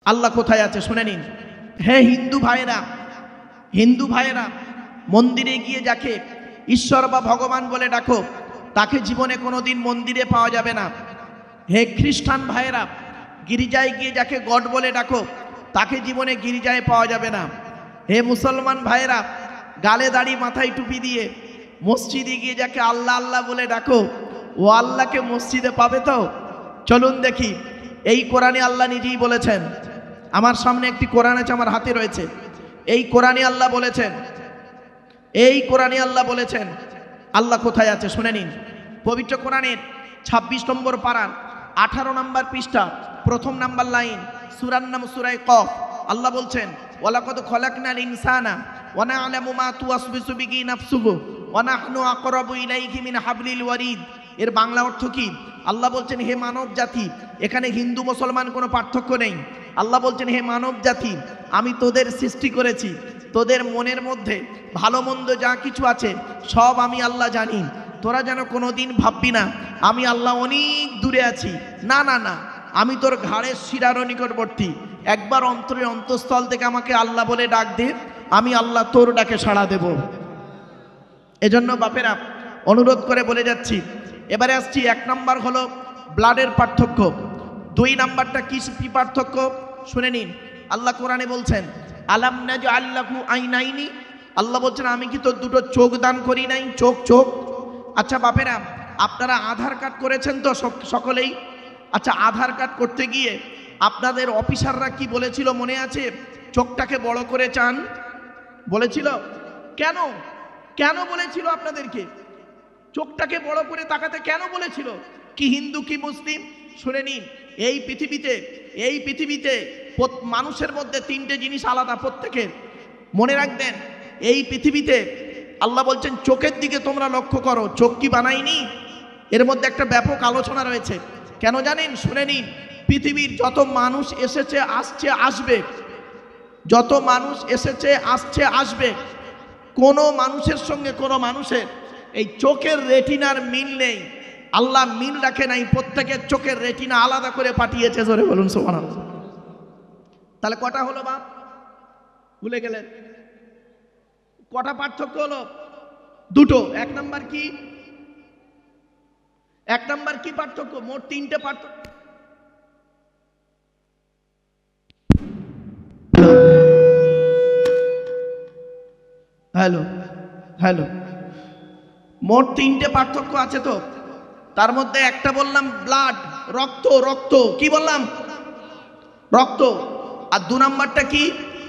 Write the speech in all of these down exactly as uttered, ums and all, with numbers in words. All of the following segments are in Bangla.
আল্লাহ কোথায় আছে শুনে নিন। হে হিন্দু ভাইয়েরা, হিন্দু ভাইয়েরা, মন্দিরে গিয়ে যাকে ঈশ্বর বা ভগবান বলে ডাকো, তাকে জীবনে কোনোদিন মন্দিরে পাওয়া যাবে না। হে খ্রিস্টান ভাইয়েরা, গির্জায় গিয়ে যাকে গড বলে ডাকো, তাকে জীবনে গির্জায় পাওয়া যাবে না। হে মুসলমান ভাইয়েরা, গালে দাড়ি মাথায় টুপি দিয়ে মসজিদে গিয়ে যাকে আল্লাহ আল্লাহ বলে ডাকো, ও আল্লাহকে মসজিদে পাবে তো? চলুন দেখি। এই কোরআনে আল্লাহ নিজেই বলেছেন, আমার সামনে একটি কোরআন আছে, আমার হাতে রয়েছে। এই কোরআনে আল্লাহ বলেছেন, এই কোরআনে আল্লাহ বলেছেন, আল্লাহ কোথায় আছে শুনে নিন। পবিত্র কোরআনের ছাব্বিশ নম্বর পারার আঠারো নম্বর পৃষ্ঠা প্রথম নাম্বার লাইন, সূরার নাম সূরা কফ। আল্লাহ বলছেন, ওয়ালাকাদ খলাকনাল ইনসানা ওয়া না'লামু মা তুওয়াসবিসু বিহি নাফসুহু ওয়া নাহনু আকরাবু ইলাইহি মিন হাবলিল ওয়ারিদ। এর বাংলা অর্থ কি? আল্লাহ বলছেন, হে মানব জাতি, এখানে হিন্দু মুসলমান কোনো পার্থক্য নেই। আল্লাহ বলছেন, হে মানব জাতি, আমি তোদের সৃষ্টি করেছি, তোদের মনের মধ্যে ভালো মন্দ যা কিছু আছে সব আমি আল্লাহ জানি। তোরা যেন কোনোদিন ভাববি না আমি আল্লাহ অনেক দূরে আছি। না না না, আমি তোর ঘাড়ের শিরারও নিকটবর্তী। একবার অন্তরে অন্তঃস্থল থেকে আমাকে আল্লাহ বলে ডাক দে, আমি আল্লাহ তোর ডাকে সাড়া দেব। এজন্য বাপেরা অনুরোধ করে বলে যাচ্ছি। এবারে আসছি, এক নাম্বার হলো ব্লাডের পার্থক্য। দুই নাম্বারটা কি কি পার্থক্য শুনে নিন। আল্লাহ কোরআনে বলছেন, আলাম নাজআল লাহু আইনাইনি। আল্লাহ বলছেন, আমি কি তোর দুটো চোখ দান করি নাই? চোখ চোখ আচ্ছা বাপেরা, আপনারা আধার কার্ড করেছেন তো সকলেই? আচ্ছা, আধার কার্ড করতে গিয়ে আপনাদের অফিসাররা কি বলেছিল মনে আছে? চোখটাকে বড় করে চান বলেছিল। কেন কেন বলেছিল আপনাদেরকে চোখটাকে বড় করে তাকাতে? কেন বলেছিল? কি হিন্দু কি মুসলিম? শুনে নিন, এই পৃথিবীতে এই পৃথিবীতে মানুষের মধ্যে তিনটে জিনিস আলাদা প্রত্যেকের। মনে রাখবেন, এই পৃথিবীতে আল্লাহ বলছেন চোখের দিকে তোমরা লক্ষ্য করো। চোখ কি বানাইনি? এর মধ্যে একটা ব্যাপক আলোচনা রয়েছে। কেন জানেন? শুনে নিন, পৃথিবীর যত মানুষ এসেছে আসছে আসবে, যত মানুষ এসেছে আসছে আসবে, কোনো মানুষের সঙ্গে কোনো মানুষের এই চোখের রেটিনার মিল নেই। আল্লাহ মিল রাখে নাই, প্রত্যেকের চোখের রেটিনা আলাদা করে পাঠিয়েছে। জোরে বলুন সুবহানাল্লাহ। তাহলে কটা হলো বাপ? ভুলে গেলেন? কটা পার্থক্য হলো? দুটো। এক নাম্বার কি? এক নাম্বার কি পার্থক্য? মোট তিনটে পার্থক্য। হ্যালো হ্যালো মোট তিনটে পার্থক্য আছে তো। তার মধ্যে একটা বললাম ব্লাড, রক্ত। রক্ত কি বললাম? রক্ত। আর দু নাম্বারটা কি?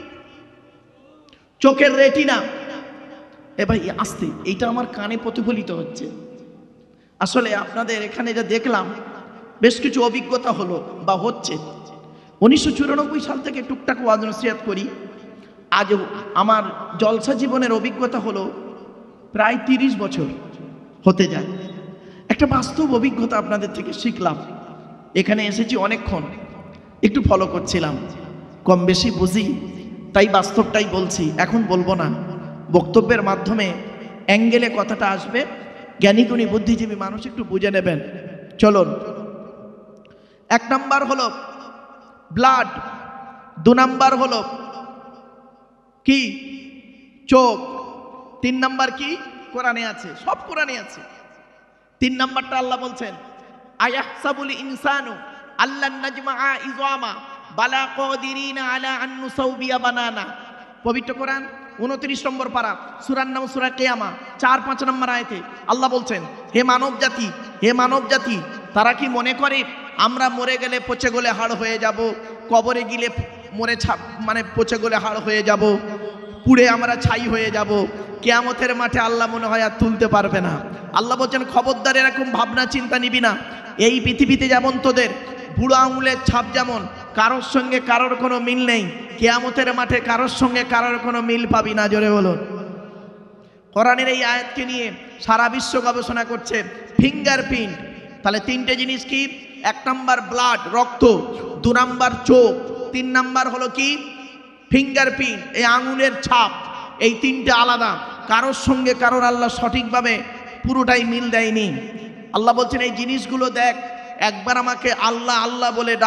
চোখের রেটিনা। এ ভাই আস্তে, এইটা আমার কানে প্রতিফলিত হচ্ছে। আসলে আপনাদের এখানে যা দেখলাম, বেশ কিছু অভিজ্ঞতা হলো বা হচ্ছে। উনিশশো চুরানব্বই সাল থেকে টুকটাক ওয়াজ নসিহত করি। আজ আমার জলসা জীবনের অভিজ্ঞতা হলো প্রায় তিরিশ বছর হতে যায়। একটা বাস্তব অভিজ্ঞতা আপনাদের থেকে শিখলাম। এখানে এসেছি অনেকক্ষণ, একটু ফলো করছিলাম, কম বেশি বুঝি, তাই বাস্তবটাই বলছি। এখন বলবো না, বক্তব্যের মাধ্যমে অ্যাঙ্গেলে কথাটা আসবে, জ্ঞানীগুণী বুদ্ধিজীবী মানুষ একটু বুঝে নেবেন। চলুন। এক নাম্বার হলো ব্লাড, দু নাম্বার হলো কি? চোখ। তিন নাম্বার কি? কোরআনে আছে, সব কোরআনে আছে। তিন নাম্বারটা আল্লাহ বলছেন, আয়াহসাবুল ইনসানু আল্লান নাজমাআ ইযামা বালা কাদিরিনা আলা আন নুসাউবিয়া বানানা। পবিত্র কোরআন উনত্রিশ নম্বর পারা, সূরার নাম সূরা কিয়ামা, চার পাঁচ নম্বর আয়াতে আল্লাহ বলছেন, হে মানব জাতি, হে মানব জাতি, তারা কি মনে করে আমরা মরে গেলে পচে গলে হাড় হয়ে যাব, কবরে গেলে মরে ছাপ মানে পচে গলে হাড় হয়ে যাব, পুড়ে আমরা ছাই হয়ে যাব, কিয়ামতের মাঠে আল্লাহ মনে হয় আর তুলতে পারবে না। আল্লাহ বলছেন, খবরদার এরকম ভাবনা চিন্তা নিবি না। এই পৃথিবীতে যেমন তোদের বুড়ো আঙুলের ছাপ যেমন কারোর সঙ্গে কারোর কোনো মিল নেই, কিয়ামতের মাঠে কারোর সঙ্গে কারোর কোনো মিল পাবি না। জোরে বলুন। কোরআনের এই আয়াতকে নিয়ে সারা বিশ্ব গবেষণা করছে। ফিঙ্গারপ্রিন্ট, তাহলে তিনটে জিনিস কি? এক নাম্বার ব্লাড, রক্ত, দু নাম্বার চোখ, তিন নাম্বার হলো কি? ফিঙ্গারপ্রিন্ট, এই আঙুলের ছাপ। এই তিনটে আলাদা, কারোর সঙ্গে কারোর আল্লাহ সঠিকভাবে পুরোটাই মিল দেয়নি। আল্লাহ বলছেন, এই জিনিসগুলো দেখ, একবার আমাকে আল্লাহ আল্লাহ বলে ডাক,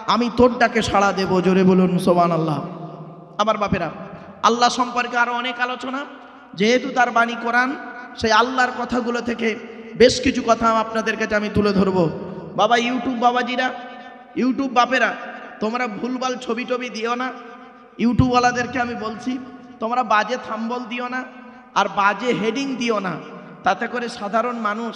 আমি তোর ডাকে সাড়া দেব, জোরে বলুন সুবহানাল্লাহ। আমার বাপেরা, আল্লাহ সম্পর্কে আরো অনেক আলোচনা, যেহেতু তার বাণী কোরআন, সেই আল্লাহর কথাগুলো থেকে বেশ কিছু কথা আপনাদের কাছে আমি তুলে ধরবো। বাবা ইউটিউব বাবাজিরা, ইউটিউব বাপেরা, তোমরা ভুলভাল ছবি টবি দিও না। ইউটিউবওয়ালাদেরকে আমি বলছি, তোমরা বাজে থাম্বল দিও না আর বাজে হেডিং দিও না, তাতে করে সাধারণ মানুষ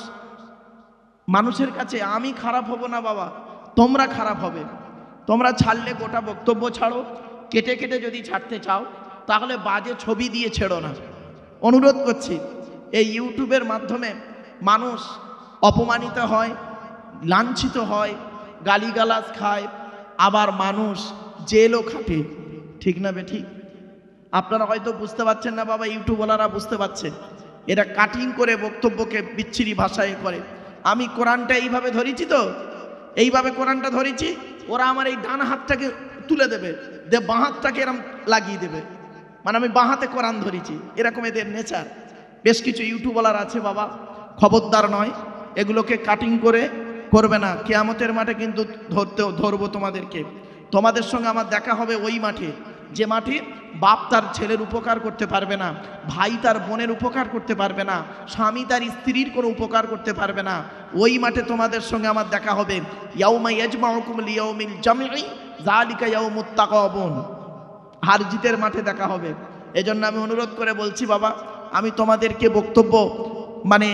মানুষের কাছে আমি খারাপ হব না বাবা, তোমরা খারাপ হবে। তোমরা ছাড়লে গোটা বক্তব্য ছাড়ো, কেটে কেটে যদি ছাড়তে চাও তাহলে বাজে ছবি দিয়ে ছেড়ো না, অনুরোধ করছি। এই ইউটিউবের মাধ্যমে মানুষ অপমানিত হয়, লাঞ্ছিত হয়, গালিগালাজ খায়, আবার মানুষ জেলও খাটে, ঠিক না বে ঠিক? আপনারা হয়তো বুঝতে পারছেন না বাবা, ইউটিউবওয়ালারা বুঝতে পারছে, এরা কাটিং করে বক্তব্যকে বিচ্ছিরি ভাষায় করে। আমি কোরআনটা এইভাবে ধরেছি, তো এইভাবে কোরআনটা ধরেছি, ওরা আমার এই ডান হাতটাকে তুলে দেবে, দে বাঁ হাতটাকে এরম লাগিয়ে দেবে, মানে আমি বাঁ হাতে কোরআন ধরেছি, এরকম এদের নেচার। বেশ কিছু ইউটিউবওয়ালার আছে বাবা, খবরদার নয়, এগুলোকে কাটিং করে করবে না। কিয়ামতের মাঠে কিন্তু ধরতে ধরবো তোমাদেরকে। তোমাদের সঙ্গে আমার দেখা হবে ওই মাঠে, যে মাঠে বাপ তার ছেলের উপকার করতে পারবে না, ভাই তার বোনের উপকার করতে পারবে না, স্বামী তার স্ত্রীর কোনো উপকার করতে পারবে না। ওই মাঠে তোমাদের সঙ্গে আমার দেখা হবে। ইয়াউমা ইয়াজমাউকুম লিয়াউমিল জামঈ যালিকা ইয়াউমুত তাগাবুন, হার জিতের মাঠে দেখা হবে। এজন্য আমি অনুরোধ করে বলছি বাবা, আমি তোমাদেরকে বক্তব্য মানে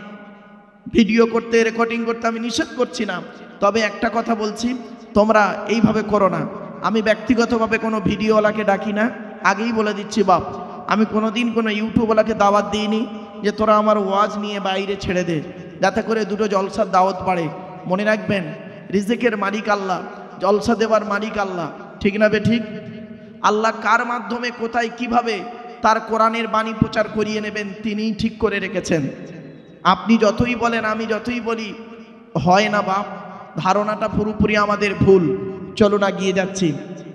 ভিডিও করতে, রেকর্ডিং করতে আমি নিষেধ করছি না, তবে একটা কথা বলছি, তোমরা এইভাবে করো না। আমি ব্যক্তিগতভাবে কোনো ভিডিওওয়ালাকে ডাকি না, আগেই বলে দিচ্ছি বাপ, আমি কোনো দিন কোনো ইউটিউবওয়ালাকে দাওয়াত দিইনি যে তোরা আমার ওয়াজ নিয়ে বাইরে ছেড়ে দে, যাতে করে দুটো জলসার দাওয়াত বাড়ে। মনে রাখবেন, রিজিকের মালিক আল্লাহ, জলসা দেওয়ার মালিক আল্লাহ, ঠিক না বে ঠিক? আল্লাহ কার মাধ্যমে কোথায় কিভাবে তার কোরআনের বাণী প্রচার করিয়ে নেবেন তিনিই ঠিক করে রেখেছেন। আপনি যতই বলেন, আমি যতই বলি, হয় না বাপ, ধারণাটা পুরোপুরি আমাদের ভুল। চলো না, গিয়ে যাচ্ছি।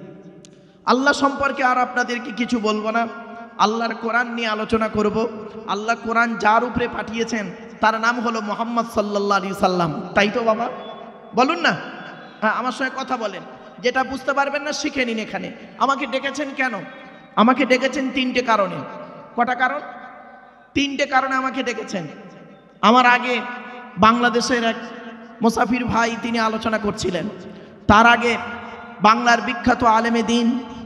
আল্লাহ সম্পর্কে আর আপনাদেরকে কিছু বলবো না, আল্লাহর কোরআন নিয়ে আলোচনা করব। আল্লাহ কোরআন যার উপরে পাঠিয়েছেন তার নাম হলো মুহাম্মদ সাল্লাল্লাহু আলাইহি সাল্লাম, তাই তো বাবা? বলুন না, হ্যাঁ আমার সঙ্গে কথা বলেন। যেটা বুঝতে পারবেন না শিখে নিন এখানে। আমাকে ডেকেছেন কেন? আমাকে ডেকেছেন তিনটে কারণে। কটা কারণ? তিনটে কারণে আমাকে ডেকেছেন। আমার আগে বাংলাদেশের এক মুসাফির ভাই তিনি আলোচনা করছিলেন, তার আগে বাংলার বিখ্যাত আলেমে দ্বীন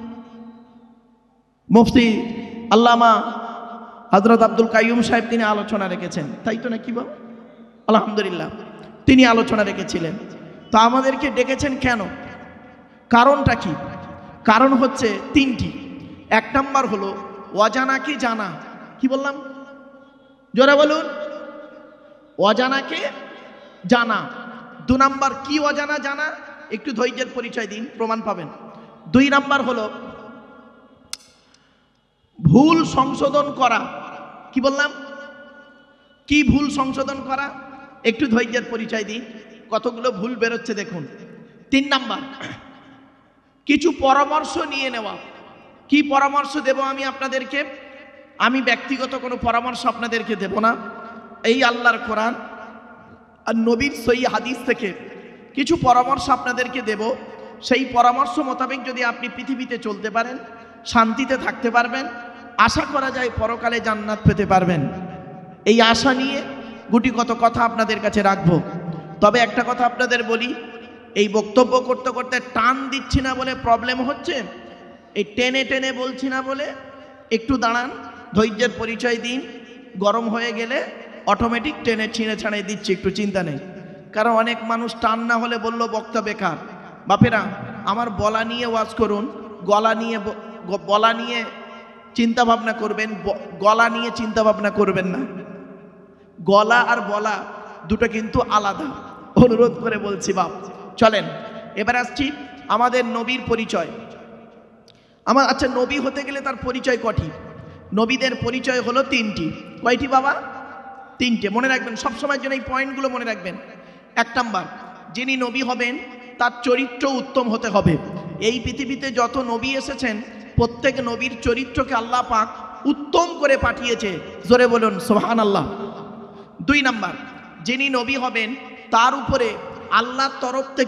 মুফতি আল্লামা হযরত আব্দুল কাইয়ুম সাহেব তিনি আলোচনা রেখেছেন, তাই তো নাকি বাবা? আলহামদুলিল্লাহ, তিনি আলোচনা রেখেছিলেন। তো আমাদেরকে ডেকেছেন কেন? কারণটা কি? কারণ হচ্ছে তিনটি। এক নাম্বার হলো অজানাকে জানা। কি বললাম? জোরে বলুন। অজানাকে জানা। দু নাম্বার কি অজানা জানা? একটু ধৈর্যের পরিচয় দিন, প্রমাণ পাবেন। দুই নাম্বার হলো ভুল সংশোধন করা। কি বললাম? কি ভুল সংশোধন করা? একটু ধৈর্যের পরিচয় দিন, কতগুলো ভুল বেরোচ্ছে দেখুন। তিন নাম্বার কিছু পরামর্শ নিয়ে নেওয়া। কি পরামর্শ দেব আমি আপনাদেরকে? আমি ব্যক্তিগত কোনো পরামর্শ আপনাদেরকে দেব না, এই আল্লাহর কোরআন আর নবীর সহিহ হাদিস থেকে কিছু পরামর্শ আপনাদেরকে দেব। সেই পরামর্শ মোতাবেক যদি আপনি পৃথিবীতে চলতে পারেন, শান্তিতে থাকতে পারবেন, আশা করা যায় পরকালে জান্নাত পেতে পারবেন। এই আশা নিয়ে গুটি কত কথা আপনাদের কাছে রাখবো। তবে একটা কথা আপনাদের বলি, এই বক্তব্য করতে করতে টান দিচ্ছি না বলে প্রবলেম হচ্ছে, এই টেনে টেনে বলছি না বলে একটু দাঁড়ান, ধৈর্যের পরিচয় দিন। গরম হয়ে গেলে অটোমেটিক টেনে ছিঁড়ে ছাড়াই দিচ্ছি, একটু চিন্তা নেই। কারণ অনেক মানুষ টান না হলে বলল বক্তা বেকার। বাপেরা, আমার বলা নিয়ে ওয়াজ করুন, গলা নিয়ে বলা নিয়ে চিন্তা ভাবনা করবেন, গলা নিয়ে চিন্তা ভাবনা করবেন না। গলা আর বলা দুটো কিন্তু আলাদা, অনুরোধ করে বলছি বাপ। চলেন এবার আসছি আমাদের নবীর পরিচয়। আমার আচ্ছা, নবী হতে গেলে তার পরিচয় কটি? নবীদের পরিচয় হলো তিনটি। কয়টি বাবা? তিনটে। মনে রাখবেন, সবসময়ের জন্য এই পয়েন্টগুলো মনে রাখবেন। এক নাম্বার, যিনি নবী হবেন তার চরিত্র উত্তম হতে হবে। এই পৃথিবীতে যত নবী এসেছেন প্রত্যেক নবীর চরিত্রকে আল্লাহ পাক উত্তম করে পাঠিয়েছে, জোরে বলুন সুবহানাল্লাহ। দুই নাম্বার, যিনি নবী হবেন তার উপরে আল্লাহর তরফ থেকে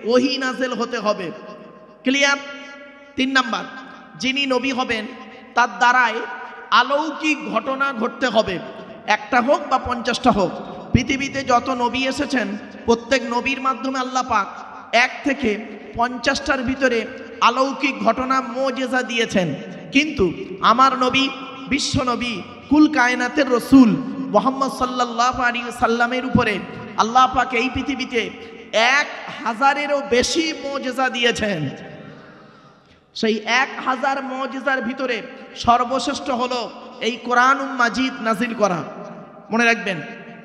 ওহী নাযিল হতে হবে। ক্লিয়ার? তিন নাম্বার, যিনি নবী হবেন তার দ্বারায় অলৌকিক ঘটনা ঘটতে হবে, একটা হোক বা পঞ্চাশটা হোক। পৃথিবীতে যত নবী এসেছেন প্রত্যেক নবীর মাধ্যমে আল্লাহ পাক এক থেকে পঞ্চাশটার ভিতরে অলৌকিক ঘটনা মুজিজা দিয়েছেন। কিন্তু আমার নবী, বিশ্ব নবী, কুল কায়নাতের রসুল মুহাম্মদ সাল্লাল্লাহু আলাইহি সাল্লামের উপরে আল্লাহ পাক এই পৃথিবীতে এক হাজারেরও বেশি মুজিজা দিয়েছেন। সেই এক হাজার মুজিজার ভিতরে সর্বশ্রেষ্ঠ হলো এই কোরআনুল মাজিদ নাজিল করা। মনে রাখবেন,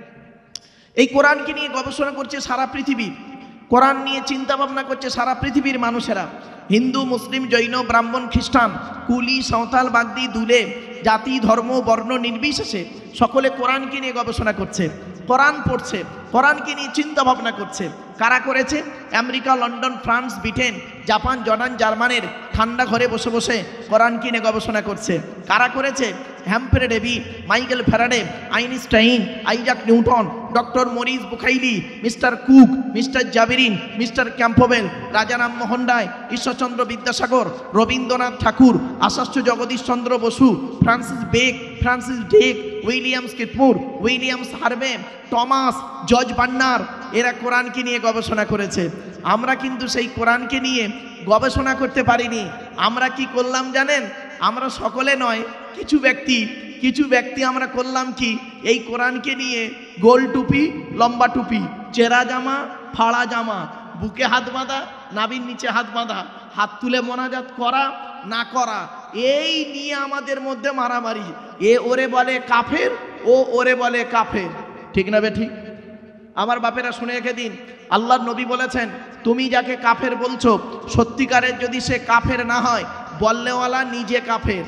এই কোরআনকে নিয়ে গবেষণা করছে সারা পৃথিবী, কোরআন নিয়ে চিন্তা ভাবনা করছে সারা পৃথিবীর মানুষেরা। হিন্দু, মুসলিম, জৈন, ব্রাহ্মণ, খ্রিস্টান, কুলি, সাঁওতাল, বাগদি, দুলে, জাতি, ধর্ম, বর্ণ নির্বিশেষে সকলে কোরআনকে নিয়ে গবেষণা করছে, কোরআন পড়ছে, কোরআনকে নিয়ে চিন্তা ভাবনা করছে। কারা করেছে? America, London, France, Britain, Japan, Jordan, জার্মানির ঠান্ডা ঘরে বসে বসে কোরআনকে নিয়ে গবেষণা করছে। কারা করেছে? Humphry Davy, Michael Faraday, Einstein, Isaac Newton, doctor Maurice Bucaille, mister Cook, mister জাবিরিন, mister Campbell, Raja Rammohan Roy, Ishwarchandra Vidyasagar, Rabindranath Thakur, Acharya Jagadish Chandra Basu, Francis Beck, Francis ডেক, উইলিয়ামস কিটমুর, Williams Harvey, Thomas, George Bernard, এরা কোরআনকে নিয়ে গবেষণা করেছে। আমরা কিন্তু সেই কোরআনকে নিয়ে গবেষণা করতে পারিনি। আমরা কি করলাম জানেন? আমরা সকলে নয়, কিছু ব্যক্তি কিছু ব্যক্তি আমরা করলাম কি, এই কোরআনকে নিয়ে গোল টুপি, লম্বা টুপি, চেরা জামা, ফাড়া জামা, বুকে হাত বাঁধা, নাভির নিচে হাত বাঁধা, হাত তুলে মোনাজাত করা না করা, এই নিয়ে আমাদের মধ্যে মারামারি। এ ওরে বলে কাফের, ও ওরে বলে কাফের। ঠিক না বে ঠিক? আমার বাপেরা শুনে রেখে দিন, আল্লাহর নবী বলেছেন, তুমি যাকে কাফের বলছো সত্যিকারের যদি সে কাফের না হয়, বললেওয়ালা নিজে কাফের।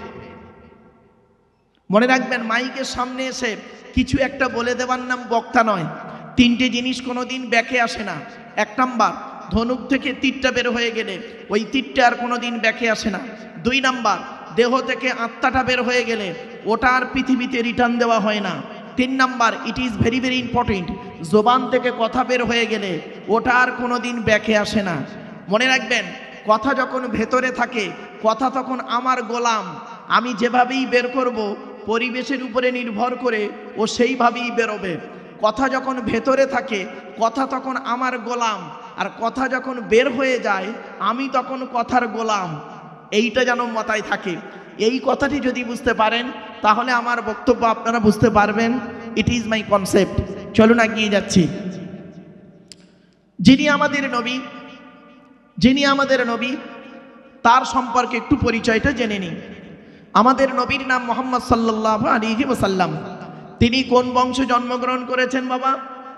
মনে রাখবেন, মাইকের সামনে এসে কিছু একটা বলে দেওয়ার নাম বক্তা নয়। তিনটে জিনিস কোনোদিন ব্যাকে আসে না। এক নাম্বার, ধনুক থেকে তীরটা বের হয়ে গেলে ওই তীরটা আর কোনোদিন ব্যাকে আসে না। দুই নাম্বার, দেহ থেকে আত্মাটা বের হয়ে গেলে ওটা আর পৃথিবীতে রিটার্ন দেওয়া হয় না। তিন number, it is very very important, জবান থেকে কথা বের হয়ে গেলে ওটা আর কোনোদিন ব্যাকে আসে না। মনে রাখবেন, কথা যখন ভেতরে থাকে, কথা তখন আমার গোলাম, আমি যেভাবেই বের করব পরিবেশের উপরে নির্ভর করে ও সেইভাবেই বেরোবে। কথা যখন ভেতরে থাকে, কথা তখন আমার গোলাম, আর কথা যখন বের হয়ে যায় আমি তখন কথার গোলাম। এইটা যেন মাথায় থাকে। এই কথাটি যদি বুঝতে পারেন তাহলে আমার বক্তব্য আপনারা বুঝতে পারবেন। It is my concept. চলুন এগিয়ে যাচ্ছি। যিনি আমাদের নবী, যিনি আমাদের নবী তার সম্পর্কে একটু পরিচয়টা জেনে নিন। আমাদের নবীর নাম মুহাম্মদ সাল্লাল্লাহু আলাইহি ওয়াসাল্লাম। তিনি কোন বংশে জন্মগ্রহণ করেছেন বাবা?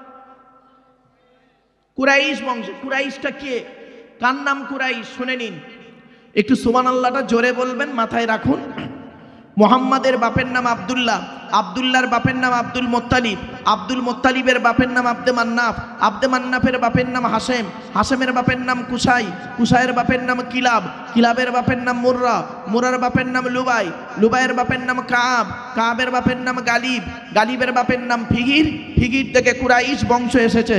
কুরাইশ বংশে। কুরাইশটা কে? কার নাম কুরাইশ? শুনে নিন। একটু সুবহানাল্লাহটা জোরে বলবেন, মাথায় রাখুন। মুহাম্মাদের বাপের নাম আব্দুল্লাহ, আব্দুল্লাহর বাপের নাম আব্দুল মুত্তালিব, আব্দুল মুত্তালিবের বাপের নাম আব্দে মান্নাফ, আব্দে মান্নাফের বাপের নাম হাশেম, হাশেমের বাপের নাম কুসাই, কুসাইয়ের বাপের নাম কিলাব, কিলাবের বাপের নাম মুররা, মুরার বাপের নাম লুবাই, লুবাইয়ের বাপের নাম কাব, কাবের বাপের নাম গালিব, গালিবের বাপের নাম ফিগির, ফিগির থেকে কুরাইশ বংশ এসেছে।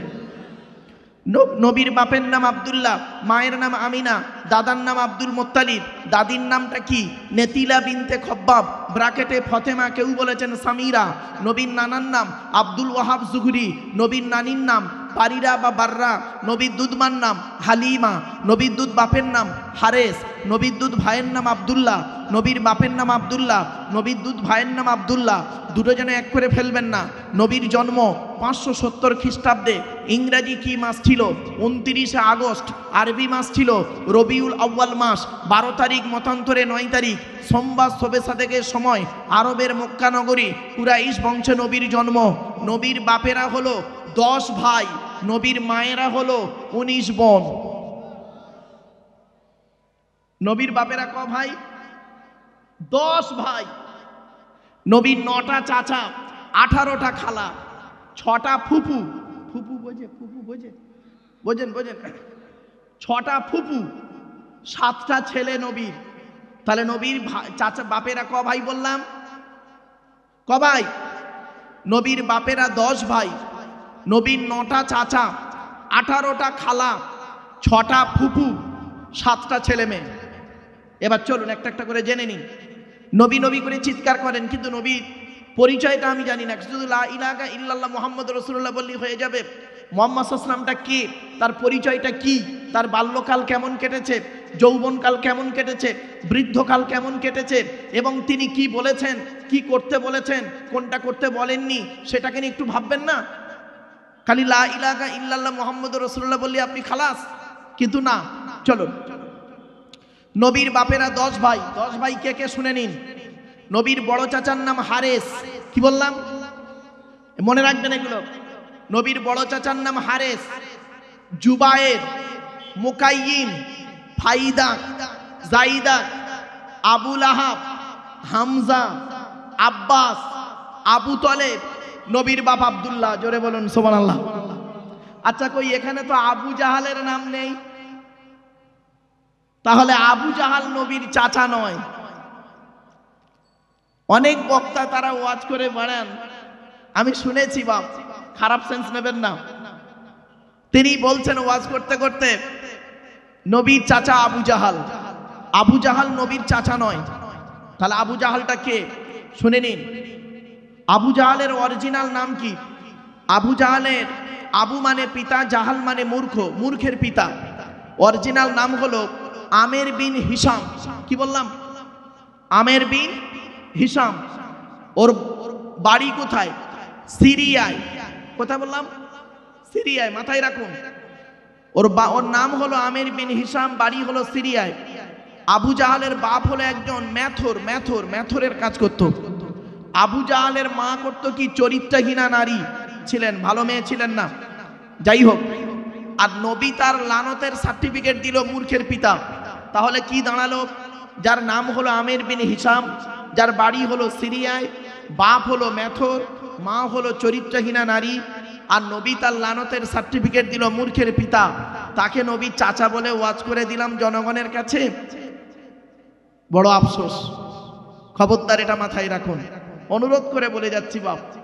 নবীর বাপের নাম আব্দুল্লাহ, মায়ের নাম আমিনা, দাদার নাম আব্দুল মুত্তালিব, দাদির নামটা কি? নেতিলা বিনতে খব্বাব, ব্রাকেটে ফতেমা, কেউ বলেছেন সামিরা। নবীর নানার নাম আব্দুল ওয়াহাব জুহরি, নবীর নানির নাম পারিরা বা বাররা, নবীর দুধমার নাম হালিমা, নবীর দুধ বাপের নাম হারেস, নবীর দুধ ভাইয়ের নাম আব্দুল্লাহ, নবীর বাপের নাম আব্দুল্লাহ, নবীর দুধ ভাইয়ের নাম আব্দুল্লাহ। দুটো যেন এক করে ফেলবেন না। নবীর জন্ম পাঁচশো সত্তর খ্রিস্টাব্দে। ইংরাজি কি মাস ছিল? উনত্রিশে আগস্ট। আরবি মাস ছিল রবিউল আউয়াল মাস। বারো তারিখ মতান্তরে নয় তারিখ সোমবার শবে সাদেকের সময় আরবের মক্কা নগরী কুরাইশ বংশে নবীর জন্ম। নবীর বাপেরা হলো দশ ভাই, নবীর মায়েরা হলো উনিশ বোন। নবীর বাপেরা ক ভাই? দশ ভাই। নবীর নটা চাচা, আঠারোটা খালা, ছটা ফুফু, ফুফু বোঝে, ফুফু বোঝে, বোঝেন বোঝেন, ছটা ফুফু, সাতটা ছেলে নবীর। তাহলে নবীর চাচা বাপেরা ক ভাই বললাম? ক ভাই? নবীর বাপেরা দশ ভাই, নবীর নটা চাচা, আঠারোটা খালা, ছটা ফুপু, সাতটা ছেলে মেয়ে। এবার চলুন একটা একটা করে জেনে নিন। নবী নবী করে চিৎকার করেন, কিন্তু নবীর পরিচয়টা আমি জানি না। শুধু লা ইলাহা ইল্লাল্লাহ মুহাম্মদ রাসূলুল্লাহ বললেই হয়ে যাবে। মুহাম্মদ সাল্লাল্লাহু আলাইহি ওয়াসাল্লামটা কে, তার পরিচয়টা কি, তার বাল্যকাল কেমন কেটেছে, যৌবনকাল কেমন কেটেছে, বৃদ্ধকাল কেমন কেটেছে, এবং তিনি কি বলেছেন, কি করতে বলেছেন, কোনটা করতে বলেননি, সেটাকে নিয়ে একটু ভাববেন না। খালি লা ইলাহা ইল্লাল্লাহ মুহাম্মদ রাসূলুল্লাহ বললে আপনি খালাস, কিন্তু না। চলুন, নবীর বাপেরা দশ ভাই। দশ ভাই কে কে শুনে নিন। নবীর বড় চাচার নাম হারেস। কি বললাম? মনে রাখবেন এগুলো। নবীর বড় চাচার নাম হারেস, জুবায়ের, মুকাইয়িম, ফাইদা, জাইদা, Abu Lahab, Hamza, Abbas, Abu Talib, নবীর বাপ আব্দুল্লাহ। জোরে বলুন সুবহানাল্লাহ। আচ্ছা, কই এখানে তো আবু জাহালের নাম নেই, তাহলে আবু জাহাল নবীর চাচা নয়। অনেক বক্তা তারা ওয়াজ করে বেড়ান, আমি শুনেছি, বাপ খারাপ সেন্স নেবেন না। তিনি বলছেন ওয়াজ করতে করতে, নবীর চাচা আবু জাহাল। আবু জাহাল নবীর চাচা নয়। তাহলে আবু জাহালটা কে শুনে নিন। আবু জাহালের অরিজিনাল নাম কি? আবু জাহালের, আবু মানে পিতা, জাহাল মানে মূর্খ, মূর্খের পিতা। অরিজিনাল নাম হলো আমের বিন হিসাম। কি বললাম? আমের বিন হিসাম। ওর বাড়ি কোথায়? সিরিয়ায়। কোথায় বললাম? সিরিয়ায়। মাথায় রাখুন, ওর ওর নাম হলো আমের বিন হিসাম, বাড়ি হলো সিরিয়ায়। আবু জাহালের বাপ হলো একজন ম্যাথর, ম্যাথর ম্যাথরের কাজ করত। আবু জাহালের মা করতো কি? চরিত্রহীনা নারী ছিলেন, ভালো মেয়ে ছিলেন না। যাই হোক, আর নবী তার লানতের সার্টিফিকেট দিল মূর্খের পিতা। তাহলে কি দাঁড়ালো? যার নাম হলো আমের বিন হিসাম, যার বাড়ি হলো সিরিয়ায়, বাপ হলো ম্যাথর, মা হলো চরিত্রহীনা নারী, আর নবী তার লানতের সার্টিফিকেট দিল মূর্খের পিতা, তাকে নবী চাচা বলে ওয়াজ করে দিলাম জনগণের কাছে। বড় আফসোস। খবরদার এটা মাথায় রাখুন, অনুরোধ করে বলে যাচ্ছি বাপ।